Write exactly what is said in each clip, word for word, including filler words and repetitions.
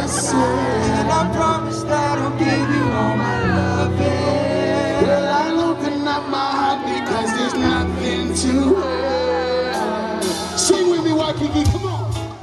swear, and I promise that I'll give you all my loving. Well, I'll open up my heart because there's nothing to hurt. Sing with me, Waikiki, come on.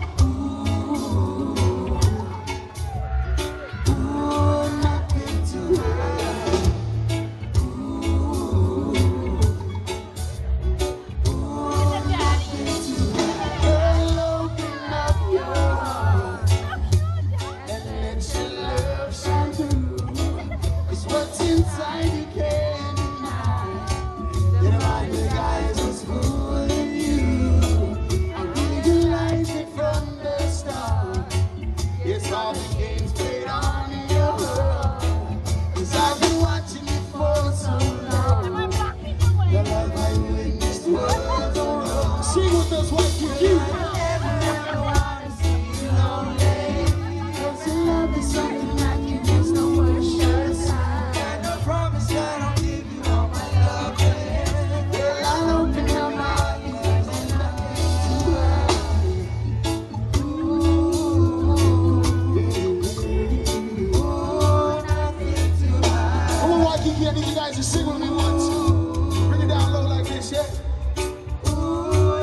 I need you guys to sing with me once. Bring it down low like this, yeah? Ooh,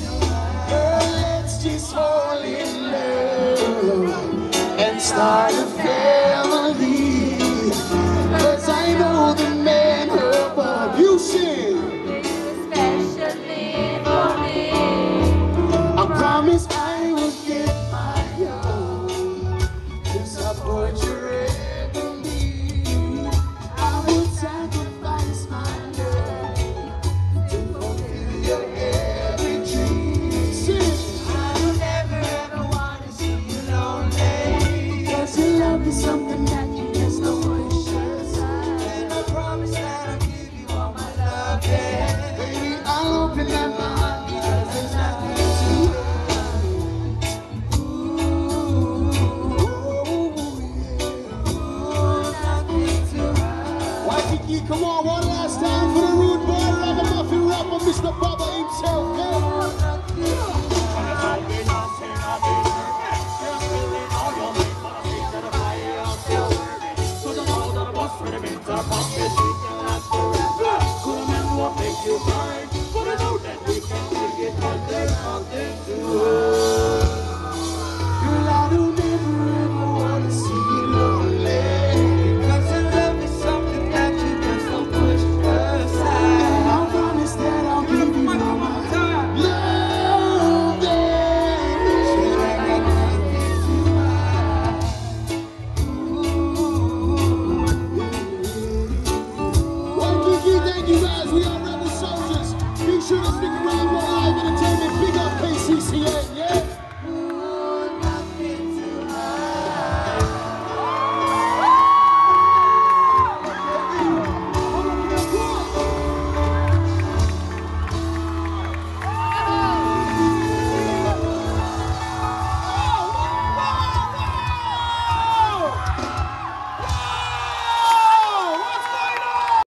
girl, let's just fall in love and start a